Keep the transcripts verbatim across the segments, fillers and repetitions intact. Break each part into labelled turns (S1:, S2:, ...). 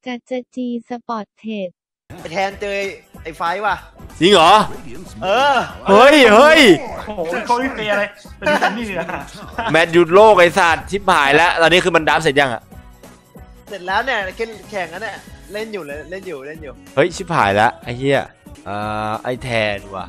S1: กัจจีสปอร์ตเทรด
S2: ไปแทนเจอไอ้ไฟว่ะ
S3: จริงเหรอ
S2: เออ
S3: เฮ้ยเฮ้ย
S4: โอ้โหเขาไม่เปย์อะไรเป็นแทนนี่นะ
S3: แมตช์หยุดโลกไอ้สัตว์ชิบหายแล้วตอนนี้คือมันดับเสร็จยังอะ
S2: เสร็จแล้วเนี่ยแข่งกันเนี่ยเล่นอยู่เลยเล่นอยู่เล่นอยู่
S3: เฮ้ยชิบหายแล้วไอ้เหี้ยอ่าไอ้แทนว่ะ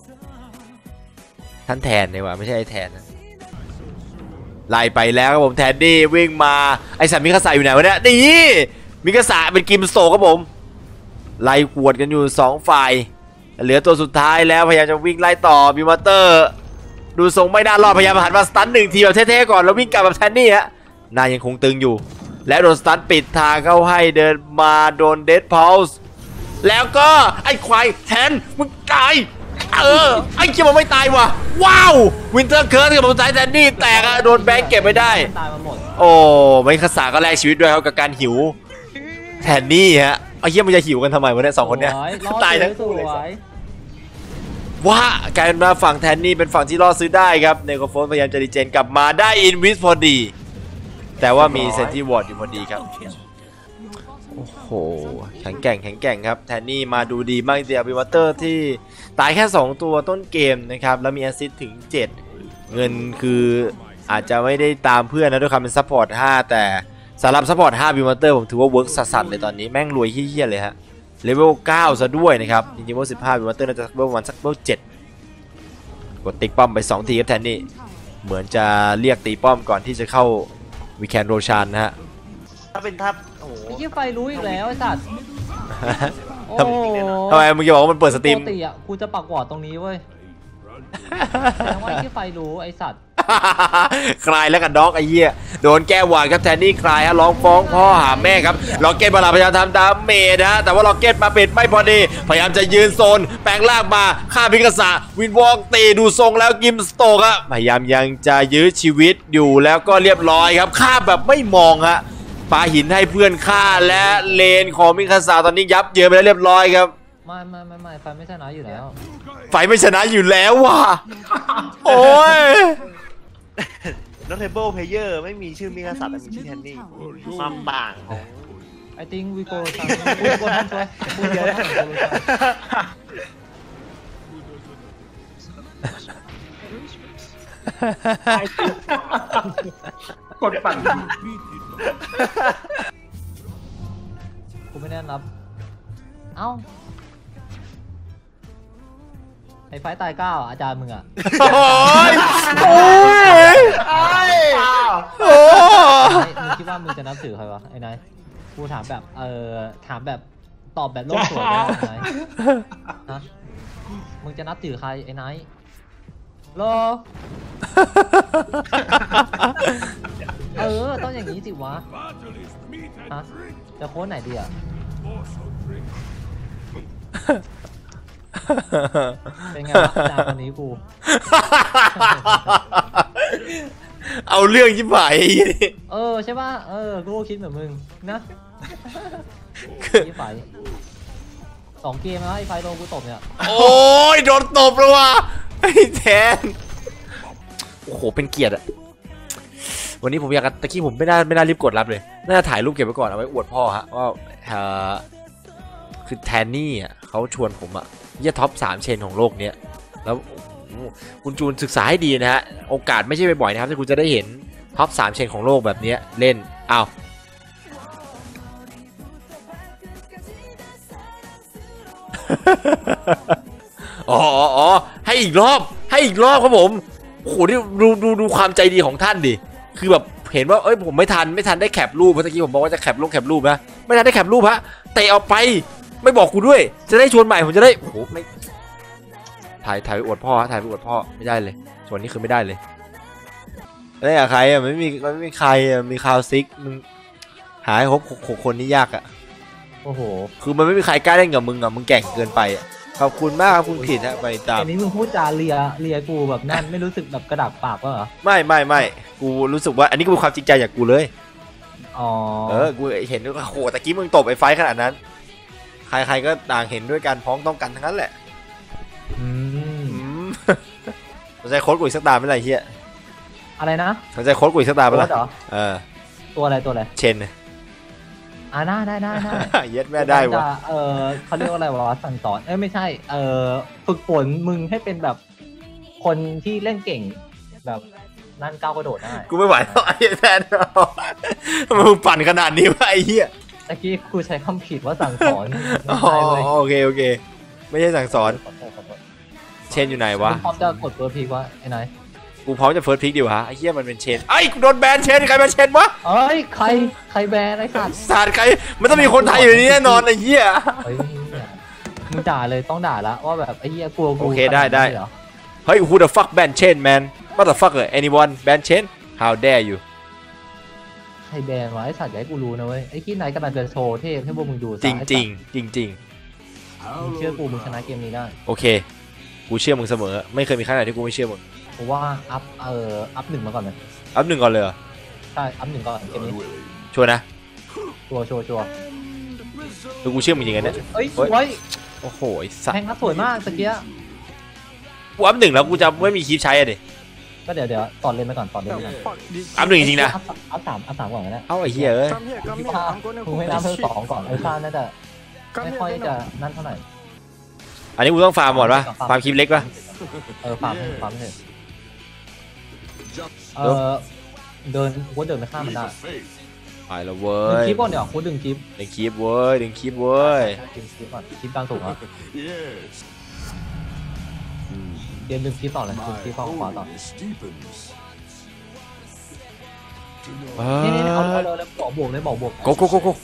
S3: ท่านแทนเลยว่ะไม่ใช่ไอ้แทนนะไล่ไปแล้วครับผมแทนดี้วิ่งมาไอ้สัตว์มิคาสะอยู่ไหนวะเนี่ยนี่มิคาสะเป็นกิมโซครับผมไล่ขวดกันอยู่สองฝ่ายเหลือตัวสุดท้ายแล้วพยายามจะวิ่งไล่ต่อบิวมาเตอร์ดูทรงไม่น่ารอดพยายามหันมาสตันหนึ่งทีแบบเท่ๆก่อนแล้ววิ่งกลับแบบแทนนี่ฮะหน้ายังคงตึงอยู่และโดนสตันปิดทางเข้าให้เดินมาโดนเดดพาวส์แล้วก็ไอ้ควายแทนมึงตายเออไอ้เจ้ามันไม่ตายว่ะว้าววินเตอร์เคิร์สกับผมสายแทนนี่แตกอะโดนแบงค์เก็บไม่ได้โอ้ไม่คาสาก็แลกชีวิตด้วยเขากับการหิวแทนนี่ฮะไอ้เหี้ยมันจะหิวกันทำไมวะเนี่ยสองคนเนี้ยตายทั้งคู่เลยว้ากลายเป็นมาฝั่งแทนนี่เป็นฝั่งที่รอดซื้อได้ครับเนโกโฟนพยายามจะดีเจนกลับมาได้อินวิสพอดีแต่ว่ามีเซนติวอร์ดอยู่พอดีครับโอ้โหแข็งแกร่งแข็งแกร่งครับแทนนี่มาดูดีมากเดียวบิวเตอร์ที่ตายแค่สองตัวต้นเกมนะครับแล้วมีแอสซิสต์ถึงเจ็ดเงินคืออาจจะไม่ได้ตามเพื่อนนะด้วยความเป็นซัพพอร์ตห้าแต่สำหรับซัพพอร์ตห้าบิวเตอร์ผมถือว่าเวิร์กสัสๆเลยตอนนี้แม่งรวยเหี้ยๆเลยฮะเลเวลเก้าซะด้วยนะครับจริงๆว่าสิบห้าบิวเตอร์น่าจะเลเวลวันสักเลเวลเจ็ดกดติ๊กป้อมไปสองทีครับแทนนี่เหมือนจะเรียกตีป้อมก่อนที่จะเข้าวิแคนโรชานนะฮะ
S2: ถ้าเป็นทับโอ้โห
S5: ยี่ไฟรู้อีกแล้วไอ้สัตว์โอ้
S3: ทำไมมึงจะบอกว่ามันเปิดสตรีม
S5: ปกติอ่ะกูจะปักวอร์ดตรงนี้เว้ยแสดงว่ายี่ไฟรู้ไอ้สัตว์
S3: คลายแล้วกันด็อกไอ้เหี้ยโดนแก้วอร์ดครับแทนนี่คลายฮะร้องฟ้องพ่อหาแม่ครับล็อกเก็ตบาลาพยายามทำดาเมจนะแต่ว่าล็อกเก็ตมาปิดไม่พอดีพยายามจะยืนโซนแปลงล่างมาฆ่าพิกษาวินวองตีดูทรงแล้วกิมสโตกอะพยายามยังจะยื้อชีวิตอยู่แล้วก็เรียบร้อยครับฆ่าแบบไม่มองฮะปาหินให้เพื่อนฆ่าและเลนของมิคาซาตอนนี้ยับเยินไปแล้วเรียบร้อยครับ
S5: ไม่ไม่ไม่ไม่ไฟไม่ชนะอยู่แล้ว
S3: ไฟไม่ชนะอยู่แล้วว่ะโอ้ย
S2: น็อตเทเบิลเพลเยอร์ไม่มีชื่อมิคาซาแต่มีชื่อแทนนี่ความต่างของ
S5: I think we go ทางwe go ทางตัวกูเดียว
S4: กดปั่น
S5: กูไม่แน่นับเอ้าไอ้ไฟตายเก้าอาจารย์มึงอ่ะ
S3: โอ้ยโอ้ยโอ้
S5: ยมึงคิดว่ามึงจะนับถือใครวะไอ้นายกูถามแบบเออถามแบบตอบแบบโลกสวยได้ไหมฮะมึงจะนับถือใครไอ้นายโลเออต้องอย่างนี้สิวะฮะจะโค้ดไหนดีอ่ะเป็นไงวะอาจารย์คนนี้กู
S3: เอาเรื่องยิ่งใหญ่
S5: เออใช่ป่ะเออกูคิดเหมือนมึงนะยี่ไฟสองเกมแล้วไอ้ไฟโดนกูตบเนี่ย
S3: โอ้ยโดนตบแล้วว่ะไอ้แทนโอ้โหเป็นเกียรติอะวันนี้ผมอยากตะกี้ผมไม่น่าไม่น่ารีบกดรับเลยน่าจะถ่ายรูปเก็บไว้ก่อนเอาไว้อวดพ่อฮะว่าคือแทนนี่อ่ะเขาชวนผมอ่ะยี่ท็อปสามเชนของโลกเนี้ยแล้วคุณจูนศึกษาให้ดีนะฮะโอกาสไม่ใช่บ่อยๆนะครับที่คุณจะได้เห็นท็อปสามเชนของโลกแบบนี้เล่นอ้าวอ๋ออ๋อให้อีกรอบให้อีกรอบครับผมโอ้โหนี่ดูดูดูความใจดีของท่านดิคือแบบเห็นว่าเอ้ยผมไม่ทันไม่ทันได้แคปรูปเมื่อกี้ผมบอกว่าจะแคปลงแคปรูปนะไม่ทันได้แคปรูปฮะเตะเอาไปไม่บอกกูด้วยจะได้ชวนใหม่ผมจะได้โอ้โหไม่ถ่ายถ่ายไปอวดพ่อถ่ายไปอวดพ่อไม่ได้เลยชวนนี้คือไม่ได้เลยได้กับใครอ่ะไม่มีไม่มีใครอ่ะมีคาวซิกมึงหาให้ครบหกคนนี้ยากอ่ะ
S5: โอ้โห
S3: คือมันไม่มีใครกล้าเล่นกับมึงอ่ะมึงแก่งเกินไปอ่ะขอบคุณมากครับคุณผิดฮะไปตาม
S5: อันนี้มึงพูดจาเลียเลียกูแบบนั่นไม่รู้สึกแบบกระดักปากเหรอ
S3: ไม่ไม่ไม่กูรู้สึกว่าอันนี้ก็เป็นความจริงใจจากกูเลย
S5: อ๋อ
S3: เออกูเห็นว่าโหตะกี้มึงตบไอ้ไฟขนาดนั้นใครๆก็ต่างเห็นด้วยกันพ้องต้องกันทั้งนั้นแหละ
S5: อืม
S3: สนใจโค้ดกูอีกสักตาไม่ไรเฮีย
S5: อะไรนะ
S3: สนใจโค้ดกูอีกสักตาไม่ไร
S5: เหรอ
S3: เออ
S5: ตัวอะไรตัวอะไร
S3: เชน
S5: อ่าได้ได้ได้ได้
S3: เย็ดแม่ได้วะ
S5: จะเออเขาเรียกว่าอะไรวะสั่งสอนเอ้ยไม่ใช่เออฝึกฝนมึงให้เป็นแบบคนที่เล่นเก่งแบบนั่นก้าวกระโดดได้
S3: กูไม่ไหวแล้วไอ้แทนทำไมมึงปั่นขนาดนี้วะไอ้เหี้ย
S5: ตะกี้กูใช้คำผิดว่าสั่งสอน
S3: อ๋อ
S5: ไม่ใช่เว้ย
S3: โอเคโอเค ไม่ใช่สั่งสอน
S5: ขอโทษขอโทษ
S3: เชนอยู่ไหนวะ
S5: มึงพร้อมจะกดตัวพีกว่าไอ้ไหน
S3: กูพร้อมจะเฟิร์สพิกดิวะไอ้เหี้ยมันเป็นเชนไอ้กูโดนแบนเชนใครมาเชนวะ
S5: เอ้ยใครใครแบนไอ้สัตว์
S3: ศาสตร์ใครมันต้องมีคนไทยอยู่ในนี้แน่นอนไอ้เหี้ย
S5: เฮ้ยเนี่ยมึงด่าเลยต้องด่าละว่าแบบไอ้เหี้ยกลัวกู
S3: โอเคได้ได้
S5: ขนานั้นเลยเหรอ
S3: เฮ้ย who the fuck ban chain man what the fuck anyone ban chain how dare you
S5: ใครแบนวะไอ้สัตว์อย่าให้กูรู้นะเว้ยไอ้ขี้ไหนกำลังจะโชว์เทพให้พวกมึงดูซะ
S3: จริง
S5: ไอ้สัตว์
S3: จริงจริงจริง
S5: มึงเชื่อกูมึงชนะเกมนี้ได้
S3: โอเคกูเชื่อมึงเสมอไม่เคยมีครั้งไหนที่กูไม่เชื่อมึง
S5: เพราะว่าอัพเอ่ออัพหนึ่งมาก่อนเลย
S3: อัพหนึ่งก่อนเลยเหรอ
S5: ใช่อัพหนึ่งก่อนเกมนี้
S3: ชัวร์นะ
S5: ชัวร์ชัวร์ชัวร์
S3: คือกูเชื่อมึงจริงๆเนี่ย
S5: เอ้ยส
S3: เฮ้ย
S5: วย
S3: โอ้โหไอ้สัต
S5: แท
S3: ว์
S5: งนัดสวยมากตะเกีย
S3: กูอัพหนึ่งแล้วกูจะไม่มีคลิปใช้อะดิ
S5: ก็เดี๋ยวเดี๋ยวต่อเล่นไปก่อนต่อเล่นไปก่อน
S3: อัพหนึ่งจริงๆนะ
S5: อัพอัพสามอัพสามก่อนก็ได้
S3: เอ้าไอ้เหี้ยเอ้ย
S5: พี่พามึงให้น้ำเพิ่มสองก่อนไอ้ซ่าน่าจะไม่ค่อยจะนั่นเท่าไหร่
S3: อันนี้กูต้องฟาร์มก่อนปะฟาร์มคลิปเล็กปะ
S5: เออฟาร์มให้ฟาร์มให้เออเดินกูเดินไปข้ามมันได้
S3: ไปแล้วเว้
S5: ดึง
S3: ย
S5: คลิปก่อนเดี๋ยวกูดึงคลิป
S3: ดึงคลิปเว้ยดึงคลิปเว้ย
S5: ดึงคลิปก่อนคลิปกลางสูงอ่ะเดี๋ยวดึงคลิปต่อเลยดึงคลิปฝั่งขวาต่อ
S3: เอ
S5: นี่นี่เอา
S3: อ
S5: เอาเลยบอกบวกเลยบอกบวก
S3: โกโกโกโก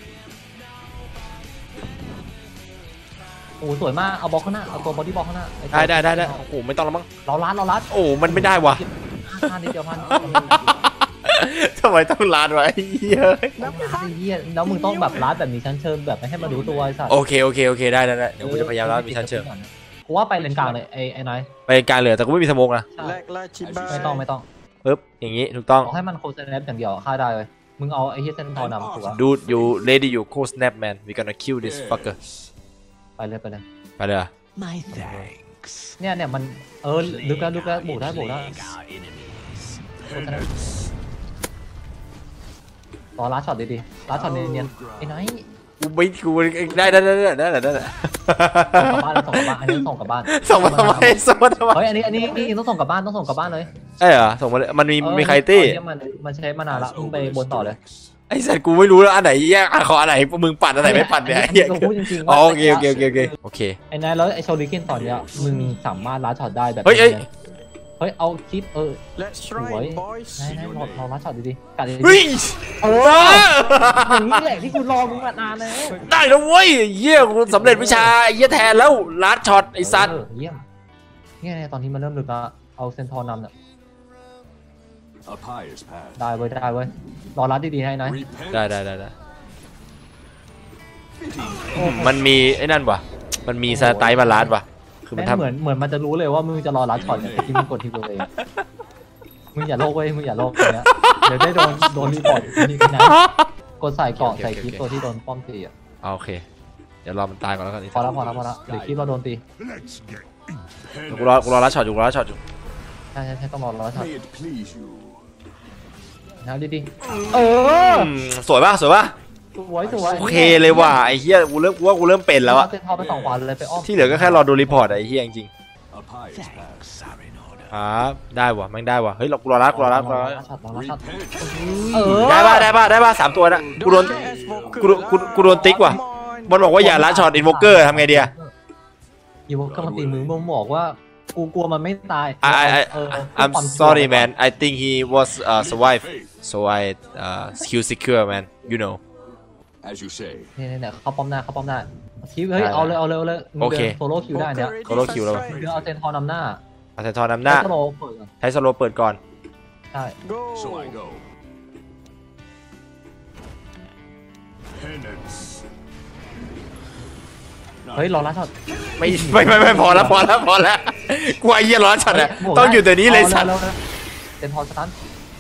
S5: โอ้สวยมากเอาบล็อกข้างหน้าเอาตัวบอดี้บล็อกข้างหน้า
S3: ได้ได้ได้ได้โอ้โหไม่ต้องแล้วมั้ง
S5: เราลัดเราลัด
S3: โอ้มันไม่ได้ว่ะ
S5: ห้านิดเดียวพัน
S3: ทำไมต้องลาดไว้เหี้ย
S5: แล้วไอ้เหี้ยแล้วมึงต้องแบบลัดแบบมีชั้นเชิงแบบไม่ให้มารู้ตัวไอ้สัตว์
S3: โอเคโอเคโอเคได้ได้ได้เดี๋ยวกูจะพยายามลาดมีชั้นเชิง
S5: กูว่าไปเลนกลางเลยไอ้ไอ้นาย
S3: ไปการเหลือแต่กูไม่มีสโมกนะ
S5: ใช่ไม่ต้องไม่ต้อง
S3: ปึ๊บอย่างงี้ถูกต้อง
S5: ขอให้มันโคเซนแนปอย่างเดียวฆ่าได้เลยมึงเอาไอ้เหี้ยเซนทอร์นำถูกป่ะ
S3: Dude you ready you cold snap man we gonna kill this fucker
S5: ไปเลยไปเลย
S3: ไปเลยเหรอ
S6: My thanks.
S5: เนี่ยเนี่ยมันเออลึกแล้วลึกแล้วบวกได้บวกได้รอลัดช็อตดีๆลัดช็อตเนียนๆไอ้นาย
S3: กูไม่กูได้ได้ได้ได้ได้ได้ได้
S5: ส่งกลับบ้านส่งกลับบ้านอันนี้ส่งกลับบ้าน
S3: ส่งมาทำไมส่งมาทำไม
S5: เฮ้ยอันนี้อันนี้นี่ต้องส่งกลับบ้านต้องส่งกลับบ้านเลย
S3: เอ้ยเหรอส่งมามันมีมีใครตี้
S5: มันมันใช้มานานละมึงไปบนต่อเลย
S3: ไอ้สัตว์กูไม่รู้แล้วอันไหนแยกขออันไหนมึงปั่นอันไหนไม่ปั่นเนี่ยไอ้เหี้ย
S5: กูพูดจริงๆ
S3: อ๋อ
S5: ว่า
S3: โอเคโอเคโอเคโอเคโอเค
S5: ไอ้นายแล้วไอ้โชลิเคนตอนเนี้ยมึงสามารถลัดช็อตได้แบบ
S3: เฮ้ยเฮ้ย
S5: เฮ้ยเอาคลิปเออ
S6: Let's
S5: สวย
S6: try it, boys.
S5: นายนายรอรอลัดช็อตดีๆกัดดีๆ
S3: เฮ้ย
S5: เอออย่างนี้แหละที่กูรอมึงมานานแล้ว
S3: ได้แล้วเว้ยเหี้ยกูสำเร็จวิชาไอ้เหี้ยแทนแล้วลัดช็อตไอ้สัตว์
S5: เออเยี่ยมเนี่ยเนี่ยตอนนี้มันเริ่มลึกแล้วเอาเซนทอร์นำเนี่ย
S7: A pious path.
S5: ได้เว้ยได้เว้ยรอรัดดีๆให้นาย
S7: Repent.
S3: ได้ได้ได้ได้มันมีไอ้นั่นว่ะมันมีสไตล์มาลัดว่ะคือมัน
S5: แม่ง
S3: ทำ
S5: เหมือนเหมือนมันจะรู้เลยว่ามึงจะรอรัดช็อตเนี่ยที่มึงกดทีตัวเองมึงอย่าโลกเว้ยมึงอย่าโลกตรงเนี้ยเดี๋ยวได้โดนโดนรีพอร์ตนี่กันนะกดใส่เกาะใส่คลิปตัวที่โดนป้อมตีอ่ะ
S3: โอเคเดี๋ยวรอมันตายก่อนแล้วกัน
S5: พอแล้วพอแล้วพอแล้วเดี๋ยวคลิปเราโดนตี
S3: เดี๋ยวกูรอกูรอลัดช็อตอยู่กูรอลัดช็อตอยู่
S5: ใช่ใช่ใช่ต้องรอรัดช็อต
S7: May it please you.
S5: นะดีๆเออ
S3: อืมสวยป่ะสวยป่ะ
S5: สวยสวย
S3: โอเคเลยว่ะไอ้เหี้ยกูเริ่มกูว่ากูเริ่มเป็นแล้วอะ
S5: เซนทอร์ไปสองขวาเลยไปอ้อม
S3: ที่เหลือก็แค่รอดูรีพอร์ตอะไอ้เหี้ยจริง
S7: A pious path.
S3: ๆครับได้ว่ะแม่งได้ว่ะเฮ้ยเรากูรอรัดกูรอรัดกูรอรัด
S5: รัดช็อตรอรัดช็อต
S7: Repent.
S5: เออ
S3: ได้ป่ะได้ป่ะได้ป่ะสามตัวนะกูโดนกูโดนกูกูโดนติ๊กว่ะบอลบอกว่าอย่าลัดช็อตอินโวเกอร์ทำไงดีอะ
S5: อีวอกก็มาตีมือมึงบอกว่ากูกลัวมันไม่ตาย
S3: I I I
S5: เออ
S3: I'm sorry man I think he was uh survive so I uh skill secure man you know
S7: As you say.
S5: เนี่ยเนี่ยเนี่ยเขาป้อมหน้าเขาป้อมหน้าคิวเฮ้ยเอาเลยเอาเลยเอาเลยมึง
S3: โอเค
S5: ดินโซโล่คิวได้เนี่ย
S3: โซโล่คิวแล้ว
S5: มึงเดินเอาเซนทอร์นำหน้า
S3: อาเซนทอนนำหน้า
S5: แล้วก็โลเปิดก่อน
S3: ใช้สโลเปิดก่อน
S5: ใช่
S7: So I go. Penance.
S5: เฮ้ยรอรัดช็อต
S3: ไม่ไม่ไม่ไม่พอแล้วพอแล้วพอแล้วกูไอ้เหี้ยรอช็อตอะต้องอยู่ตัวนี้เลยสัตว์
S5: อาร็วๆเซนทอร์สตัน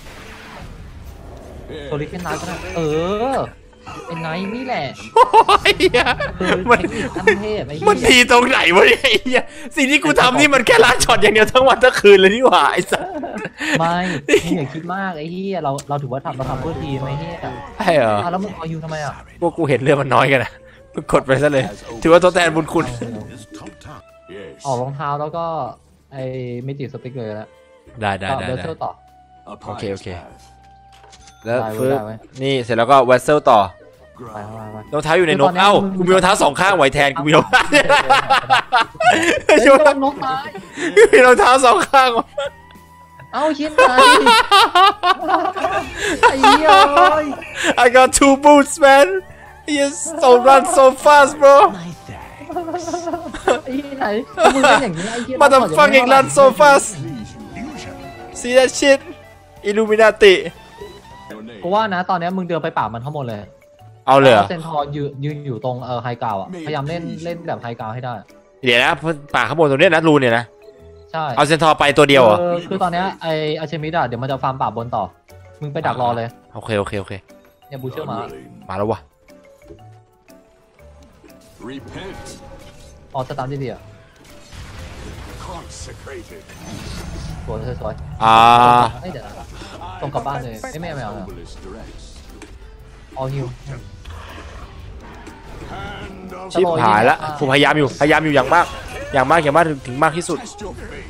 S5: โซลิเคนไนท์ก็ได้เออเป็นไนท์นี่แหละ
S3: โอ้ยเหี้ย
S5: คือ
S3: มัน
S5: เทคนิคขั้นเทพไอ้
S3: มัน
S5: เหี้
S3: ดี
S5: ย
S3: ตรงไหนวะเนี่ยไอ้เหี้ยสิ่งที่กูทำนี่มันแค่ลัดช็อตอย่างเดียวทั้งวันทั้งคืนเลยนี่หว่าไอ้สัส
S5: ไม่มึงอย่าคิดมากไอ้เหี้ยเราเราถือว่าทำเราทำเพื่อทีมไอ้เหี้ย
S3: ใช่เหรอ
S5: อ้าวแล้วมึงเอายูทำไมอ่ะ
S3: พวกกูเห็นเรื่องมันน้อยกันนะมึงกดไปซะเลย ถือว่าทดแทนบุญคุณ
S7: Yes.
S5: ออกรองเท้าแล้วก็ไอ้เมจิกสติ๊กเลยแล้ว
S3: ได้ได้
S5: ก็
S3: ได้
S5: เบล
S3: ได้
S5: เซอร์ต่อ
S7: A
S3: Okay,
S7: pious
S3: okay.
S7: path.
S3: แล้ว
S5: ได้เว้ย
S3: ฟื้น
S5: ได้เว้ย
S3: นี่เสร็จแล้วก็เวสเซลต่อ
S5: ไปไปไป
S3: รองเท้าอยู่ในน
S5: คือตอก นเนี้ย
S3: เอ้า
S5: มึง
S3: กูมีรองเท้าสองข้างไหวแทนกูมีรองเท้า
S5: เฮ้ยโดนนกตาย
S3: มีรองเท้าสองข้างว่ะ
S5: เอ้าชิ้นไหนไอ้เหี้ยเอ้ย
S3: I got two boots man yes so run so fast bro
S6: My thanks.
S5: ไอ้เหี้ยไหนมึงเป็นอย่างนี้ไอ้เหี้ย
S3: motherfucking run so fast see that shit Illuminati
S7: Your name.
S5: กูว่านะตอนเนี้ยมึงเดินไปป่ามันทั้งหมดเลย
S3: เอาเลยเหรอ
S5: เซนทอร์ยืนยืนอยู่ตรงเออไฮกราวอ่ะพยายามเล่นเล่นแบบไฮกราวให้ได้
S3: เดี๋ยวนะป่าข้างบนตรงเนี้ยนะรูเนี่ยนะ
S5: ใช่
S3: เอาเซนทอร์ไปตัวเดียวเหรอ
S5: คือคือตอนเนี้ยไออาเชมิดอะเดี๋ยวมันจะฟาร์มป่าบนต่อ มึงไปดักรอเลย
S3: โอเคโอเคโอเค
S5: เนี่ยบูเชอร์มา
S7: Unwilling.
S3: มาแล้ววะ
S7: Repent.
S5: ออกสตาร์ทดีๆอะ
S7: Consecrated.
S5: สวยสวยสวย
S3: อ่า
S5: เอ้ยเดี๋ยวนะส่งกลับบ้านเลยไม่ไม่เอาไม่เอาไม่เอา
S7: Obelisk directs.
S5: ออฮิว
S7: Hand of
S3: ชิบหายละกูพยายามอยู่พยายามอยู่อย่างมาก อย่างมากอย่างมากถึงถึงมากที่สุด
S7: Test your faith.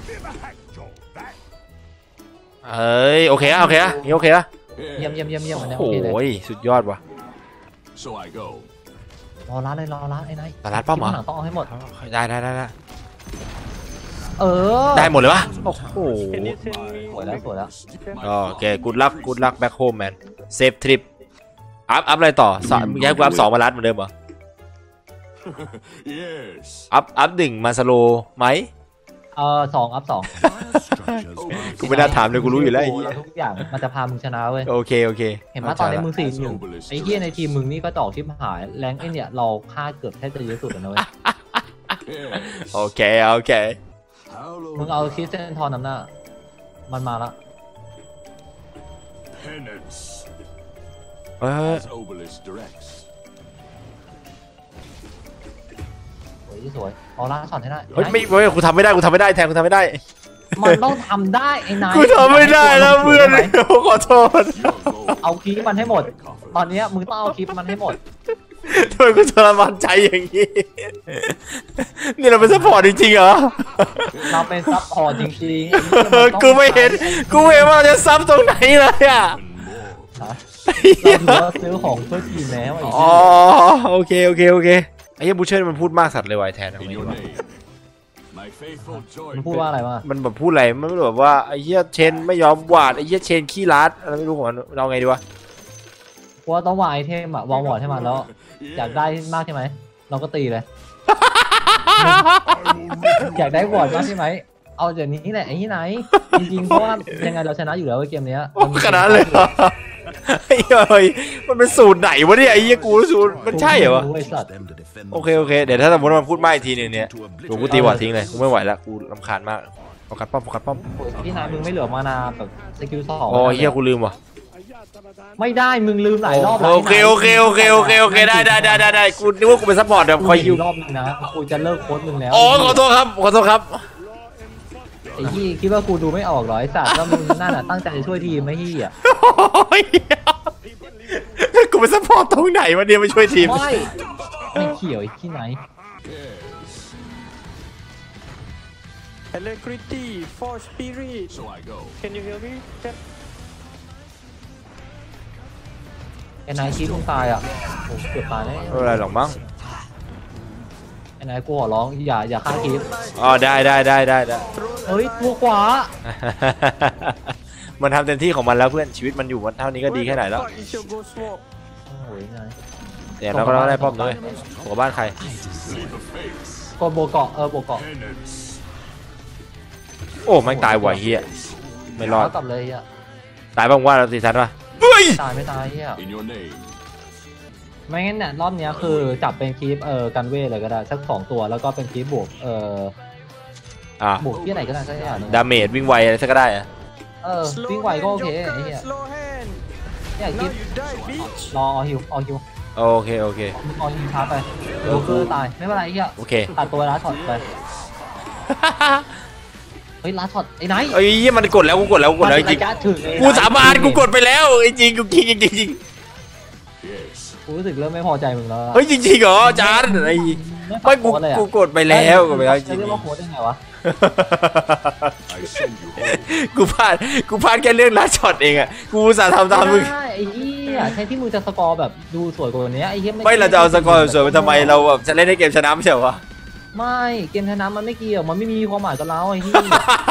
S3: เอ้ยโอเคอะโอเคอะนี่โอเคอะ
S5: เยี่ยมเยี่ยมเยี่ยมเยี่ยมอันเนี้ย
S3: โอ้
S5: โอเคเลย
S3: ยสุดยอดว่ะ
S7: So I go.
S5: รอร้านเลยรอร้านไอ้นาย
S3: รอร้านเป้าหมาย
S5: คลิปหนังต้องเอาให้หมด
S3: ได้ได้ได้ได้
S5: เออ
S3: ได้หมดเลยวะโอ้โห
S5: สวยแล้วสวยแล้ว
S3: โอเคกูดลักกูดลักแบ็คโฮมแมนเซฟทริปอัพอัพอะไรต่อสามย้ายกูอัพสองมาลัดเหมือนเดิมเหรอ
S7: Yes.
S3: อัพอัพหนึ่งมาสโลไหม
S5: เออสองอัพสอง
S6: Structures
S3: กูไม่น่าถามเลยกูรู้อยู่แล้วไอ้เหี้ย
S5: ทุกอย่างมันจะพามึงชนะเว้ย
S3: โอเคโอเค
S5: เห็นไหมตอนนี้มึงสี่หนึ่งไอ้เหี้ยในทีมมึงนี่ก็จอกชิบหายแรงไอ้เนี่ยเราฆ่าเกือบแทบจะเยอะสุดแล้วนะเว้ย
S7: Yes.
S3: โอเคโอเค
S7: Hallowed
S5: มึงเอาคิสเซนทอนนำหน้า มันมาละ
S7: penance
S3: เฮ้ย
S7: as Obelisk directs.
S5: สวยสวยเอาล่าช็อตให้ได้
S3: เฮ้ยไม่เฮ้ยกูทำไม่ได้กูทำไม่ได้แทนกูทำไม่ได้
S5: มันต้องทำได้ไอ้นาย
S3: กูทำไม่ได้แล้วเพื่อนขอโทษ
S7: Your goal
S5: เอาคลิปมันให้หมด
S7: coffin.
S5: ตอนเนี้ยมึงต้องเอาคลิปมันให้หมด
S3: ทำไมกูทรมานใจอย่างนี้ นี่เราเป็นซัพพอร์ตจริงๆเหรอ
S5: เราเป็นซับพอร์ตจริง
S3: เออกูไม่เห็น กูไม่เห็นว่าเราจะซับตรงไหนเลยอ่ะ
S7: And more.
S5: เราถือว่าซื้อของเพื่อทีมแล้วไอ้
S3: อ๋อ
S5: เหี้ย
S3: โอเคโอเคโอเคไอ้เหี้ยบูเชอร์มันพูดมากสัตว์เลยว่ะไอ้แทนทำ
S7: In
S3: ไม
S7: your
S3: วะ
S7: name. My faithful joy.
S5: มันพูดว่าอะไรวะ
S3: มันแบบพูดอะไรมันแบบว่าไอ้เหี้ยเชนไม่ยอมหวาดไอ้เหี้ยเชนขี้รัดอะไรไม่รู้ของมันเราไงดีวะ
S5: เพราะว่าต้องวางไอเทมอะวางวอร์ดให้มันแล้ว อยากได้มากใช่ไหม เราก็ตีเลย อยากได้วอร์ดมากใช่ไหม เอาเดี๋ยวนี้แหละไอ้ที่ไหน จริงๆ เพราะว่ายังไงเราชนะอยู่แล้วเกมเนี้ย
S3: โอ้ขนาดนั้นเลยเหรอไอ้เฮ้ยมันเป็นสูตรไหนวะเนี่ยไอ้เหี้ยกูรู้สูตรมันใช่เหรอวะ
S5: ไอ้สัตว์
S6: them to defend
S3: โอเคโอเคเดี๋ยวถ้าสมมติว่ามันพูดมากอีกทีหนึงเนี่ย
S6: to
S3: หลวง
S6: oblivion.
S3: กูตีวอร์ดทิ้งเลยกูไม่ไหวแล้วกูรำคาญมากโฟกัสป้อมโฟกัสป้อม
S5: โอ้ยที่ไหนมึงไม่เหลือมานาแบบสกิลสอง
S3: โอ้เหี้ยกูลืมว่ะ
S5: ไม่ได้มึงลืมหลายรอบแล้ว
S3: โอเคโอเคโอเคโอเคโอเคได้ได้ได้ได้ได้กูนึกว่ากูเป็นซัพพอร์ตแบบคอยยิว
S5: รอบนึงนะกูจะเลิกโค้ดมึงแล้ว
S3: อ๋อขอโทษครับขอโทษครับ
S5: ไอ้ที่คิดว่ากูดูไม่ออกเหรอไอ้สัตว์แล้วมึงนั่นน่ะตั้งใจช่วยทีมไม่ที่อ่ะ
S3: โอ้ยกูเป็นซัพพอร์ตตรงไหนวะเนี่ยมาช่วยทีม
S5: ไม่ไม่เขียวไอ้ที่ไหน
S8: Alacrity, Force Spirit.
S7: So I go.
S8: Can you hear me? Chat?
S5: ไอ้นายคิดมึงตายอ่ะโอ้เกือบตายแน่
S3: ไม่เป็นไรหรอกมั้ง
S5: ไอ้นายกูขอร้องอย่าอย่าฆ่าคิด
S3: อ๋อได้ได้ได้ได้ได้
S5: เฮ้ยตัวขวา
S3: มันทำเต็มที่ของมันแล้วเพื่อนชีวิตมันอยู่มันเท่านี้ก็ดีแค่ไหนแล้ว
S8: What is your ghost walk?
S5: โอ้ยนาย
S3: แต่เราก็ได้ป้อมด้วยหัวบ้านใคร
S5: กดโบเกาะเออโบเกาะ
S7: Penance.
S3: โอ้ไม่งตายว่ะเฮียไม่รอด
S5: กลับเลยอ่ะ
S3: ตายบ้างว่าเราตีทันปะเฮ้ย
S5: ตายไม่ตายเฮีย
S7: In your name.
S5: ไม่งั้นเนี่ยรอบเนี้ยคือจับเป็นคลิปเออกันเวทเลยก็ได้สักสองตัวแล้วก็เป็นคลิปบวกเออ
S3: อ่ะ
S5: บวกที่ไหนก็ได้สักอย่างหนึง
S3: ดาเมจวิ่งไวอะไรสักก็ได้อะ
S5: เออ
S8: Slow
S5: วิ่งไหวก็โอ
S8: hand,
S5: เคไอ้
S8: Joker,
S5: เหี้ย
S8: slow hand.
S5: เนี่ยคลิ
S8: Now
S5: ป
S8: you die, bitch.
S5: รออฮิวอฮิว
S3: โอเคโอเค
S5: มึงอฮิวช้าไปโดนคือตายไม่เป็นไรไอ้เหี้ย
S3: โอเค
S5: ตัดตัวแล้วช็อตไปเฮ้ยลาช็อตไอ้ไนท์
S3: ไอ้เหี้ยมันกดแล้วกูกดแล้วกูกดแล้วจริง
S5: ระยะถึงเลย
S3: กูสาบานกูกดไปแล้วไอ้จริงกูจริงจริงจริง
S7: Yes.
S5: กูรู้สึกเริ่มไม่พอใจมึงแล้วอะ
S3: เฮ้ยจริงๆเหรออาจารย์ไอ้ไม่กู
S5: โค้ดเลยอะ
S3: กูกดไปแล้วกดไปแล้วจริ
S5: จะ
S3: ง
S5: เรียกว่าโค้ดได้ไงวะ
S7: I send you home.
S3: กูพลาดกูพลาดแค่เรื่องลัดช็อตเองอ่ะกูอุตสาห์ทำตามมึง
S5: ไได้ไอ้เหี้ยแทนที่มึงจะสกอร์แบบดูสวยกว่านี้ไอ้เหี้ย
S3: ไม่เราจะเอาสกอร์สวยๆไปทำไมเราแบบจะเล่นในเกมชนะไม่ใช่เหรอวะ
S5: ไม่เกมชนะมันไม่เกี่ยวมันไม่มีความหมายกับเราไอ้เหี้ย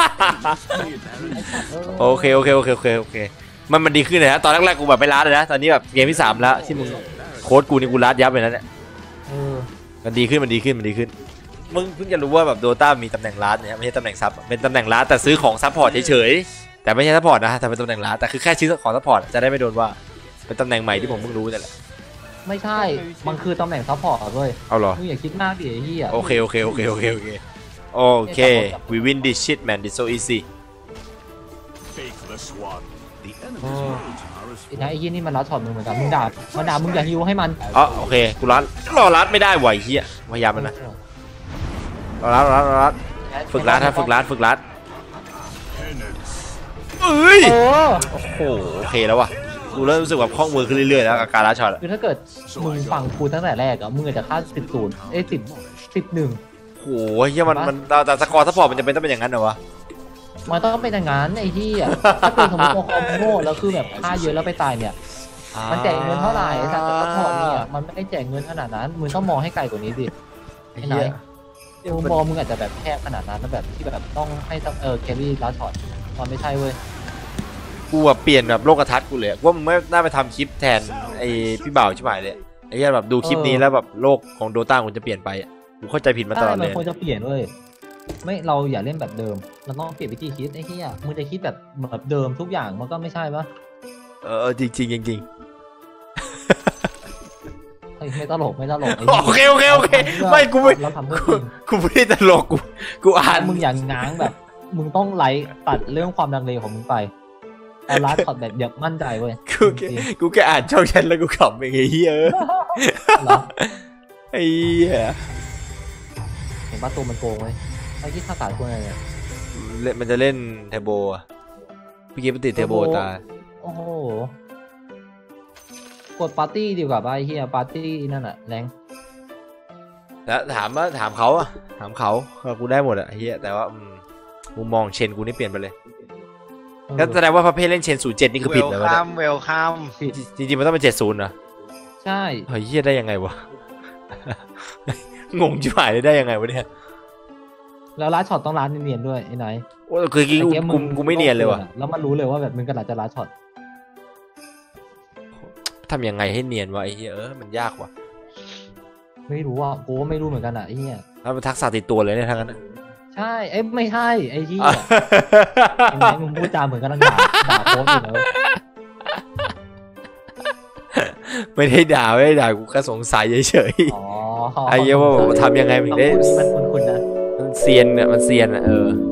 S3: โอเคโอเคโอเคโอเคโอเคมันมันดีขึ้นเลยนะตอนแรกๆกูแบบไม่ลัดเลยนะตอนนี้แบบเกมที่สามแล้วที่มึงโค้ดกูนี่กูลัดยับเลยนะเนี่ย
S5: เออ
S3: มันดีขึ้นมันดีขึ้นมันดีขึ้นมึงเพิ่งจะรู้ว่าแบบโดต้ามีตำแหน่งลัดเนี่ยไม่ใช่ตำแหน่งซับเป็นตำแหน่งลัดแต่ซื้อของซัพพอร์ตเฉยๆแต่ไม่ใช่ซัพพอร์ตนะแต่เป็นตำแหน่งลัดแต่คือแค่ซื้อของซัพพอร์ตจะได้ไม่โดนว่าเป็นตำแหน่งใหม่ที่ผมเพิ่งรู้นี่แหละ
S5: ไม่ใช่มันคือตำแหน่งซัพพอร์ตเว้ย
S3: เอาเหรอ
S5: มึงอย่าคิดมากดิไอ้เหี้ย
S3: โอเคโอเคโอเคโอเคโอเคโอเค we win this shit man it's so easy
S7: Faithless one.
S6: The enemy's
S5: Oh.
S6: middle tower is
S5: ไอ้นายไอ้เหี้ยนี่มันรัดช็อตมึงเหมือนกันมึงด่ามันด่ามึงอย่าฮิวให้มัน
S3: อ๋อโอเคกูรัดรอรัดไม่ได้ไหวเฮียพยายามมันนะรอรัดรอรัดรอรัดฝึกรัดนะฝึกรัดฝึกรัด
S7: Penance.
S3: เอ้ย
S5: เออ
S3: โอ้โหโอเคแล้วว่ะกูเริ่มรู้สึกแบบคล่องมือขึ้นเรื่อยๆแล้วกับการรัดช็อตอะ
S5: คือถ้าเกิดมึงฟังกูตั้งแต่แรกอะมึงอาจจะค่าสิบศูนย์เอ้ยสิบสิบหนึ่ง
S3: โอ้โหเฮียมันมันแต่สกอร์ซัพพอร์ตมันจะเป็นต้องเป็นอย่างนั้นเหรอวะ
S5: มันต้องเป็นอย่างนั้นไอ้ที่อะถ้าเกิดสมมติตัวคอมโง่แล้วคือแบบค่าเยอะแล้วไปตายเนี่ยมันแจกเงินเท่าไหร่แต่ซัพพอร์ตเนี่ยมันไม่ได้แจกเงินขนาดนั้นมึงต้องมองให้ไกลกว่านี้สิ
S3: ไอ้
S5: ไอ้ไหน
S3: เหี้ย
S5: มึงมองมึงอาจจะแบบแคบขนาดนั้นแล้วแบบที่แบบต้องให้เออแครี่ลัดช็อตมันไม่ใช่เว้ย
S3: กูแบบเปลี่ยนแบบโลกทัศน์กูเลยว่ามึงไม่น่าไปทำคลิปแทนไอ้พี่บ่าวใช่ไหมเลยไอ้เหี้ยแบบดูคลิปนี้แล้วแบบโลกของโดต้ามันจะเปลี่ยนไปอะกูเข้าใจผิดมาต
S5: ใช่
S3: ลอด
S5: มั
S3: เล
S5: น
S3: ย
S5: ควรจะเปลี่ยนเว้ยไม่เราอย่าเล่นแบบเดิมเราต้องเปลี่ยนวิธีคิดไอ้เหี้ยมึงจะคิดแบบแบบเดิมทุกอย่างมันก็ไม่ใช่ปะ
S3: เออจริงจริงจริง
S5: เฮ้ยไม่ตลกไม่ตลกไอ้
S3: โอเคโอเคโอเคไม่กูไม่
S5: เราทำเพื่อ
S3: กู
S5: จริง
S3: กูไม่ได้ตลกกูกูอ่าน
S5: มึงอย่างง้างแบบ มึงต้องไล่ตัดเรื่องความดังเลของมึงไปเอาลัดช็อตแบบอย่ามั่นใจเว้ย
S3: กูแค่กูแค่อ่านช่องแชทแล้วกูขำเองไอ้เหี้ยเออ
S5: เหรอ
S3: ไอ้เหี้ย
S5: เห็นว่าตัวมันโกงเว้ยไอ้ที่ข้าสารกูอะไรเนี่ย
S3: เล่นมันจะเล่นเทโบอะพี่กิ๊ฟมันติดเทโบตาย
S5: โอ้โหกดปาร์ตี้ดีกว่าป่ะไอ้เหี้ยปาร์ตี้นั่นอะแรง
S3: แล้วถามว่าถามเขาอะถามเขาเออกูได้หมดอะไอ้เหี้ยแต่ว่าอืมมุมมองเชนกูนี่เปลี่ยนไปเลยก็แสดงว่าประเภทเล่นเชนศูนย์เจ็ดนี่คือผิดเลยวะเนี่ย
S2: เวลคัม
S3: จริงๆมันต้องเป็นเจ็ดศูนย์เหรอ
S5: ใช่
S3: เฮ้ยเหี้ยได้ยังไงวะ งงจิ๋วหายเลยได้ยังไงวะเนี่ย
S5: แล้วลัดช็อตต้องลัดเนียนๆด้วยไอ้ไหน
S3: โอ้ยคือกูกูกูไม่เนียนเลยว่ะ
S5: แล้วมันรู้เลยว่าแบบมึงกำลังจะลัดช็อต
S3: ทำยังไงให้เนียนวะไอ้เหี้ยเออมันยากว่ะ
S5: ไม่รู้อ่ะกูก็ไม่รู้เหมือนกันอ่ะไอ้เหี้ย
S3: แล้วมันทักษะติดตัวเลยเนี่ยทั้งนั้น
S5: ใช่เอ้ยไม่ใช่ไอ้เหี้ยไอ้ไหนมึงพูดจาเหมือนกำลังด่าด่าโค้ชอยู่นะเว้ย
S3: ไม่ได้ด่าไม่ได้ด่ากูแค่สงสัยเฉย
S5: อ๋อ
S3: ๆไอ้เหี้ยว่าทำยังไงมันได้
S5: คำพูดนี้มันคุ้นๆนะ
S3: มันเซียนเนี่ยมันเซียนอะเออ